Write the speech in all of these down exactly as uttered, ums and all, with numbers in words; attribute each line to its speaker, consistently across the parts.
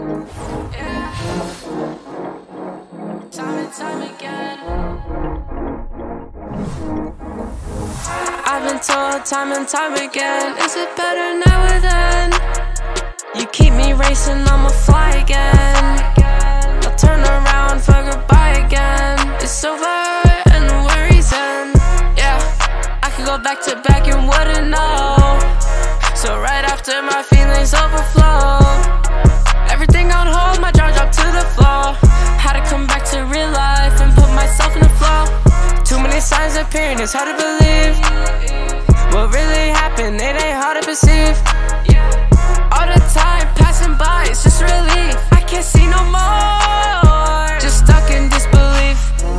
Speaker 1: Yeah. Time and time again. I've been told time and time again, is it better now or then? You keep me racing, I'ma fly again. I'll turn around for goodbye again. It's over and the worries end. Yeah, I could go back to back and wouldn't know. So right after my feelings overflow, everything on hold, my jaw dropped to the floor. Had to come back to real life and put myself in the flow. Too many signs appearing, it's hard to believe. What really happened, it ain't hard to perceive. All the time passing by, it's just relief. I can't see no more, just stuck in disbelief.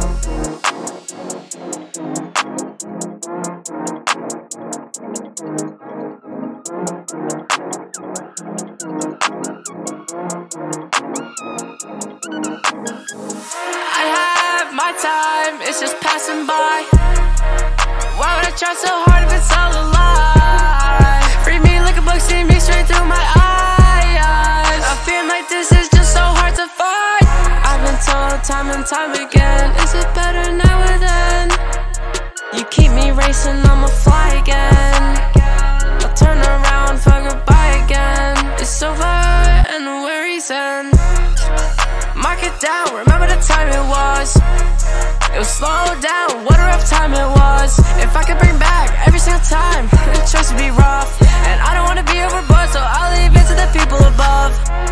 Speaker 1: I have my time, it's just passing by. Why would I try so hard if it's all a lie? Read me like a book, see me straight through my eyes. I feel like this is just so hard to find. I've been told time and time again, is it better now or then? You keep me racing, I'ma fly again. I'll turn around for goodbye again. It's over and the worries end. Mark it down, remember the time it was. It was slowed down, what a rough time it was. If I could bring back every single time, the choice would be rough. And I don't wanna be overboard, so I'll leave it to the people above.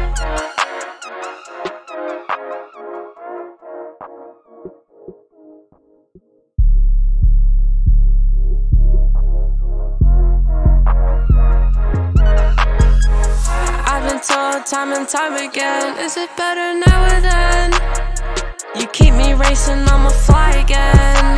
Speaker 1: I've been told time and time again, is it better now or then? You keep me racing, I'ma fly again.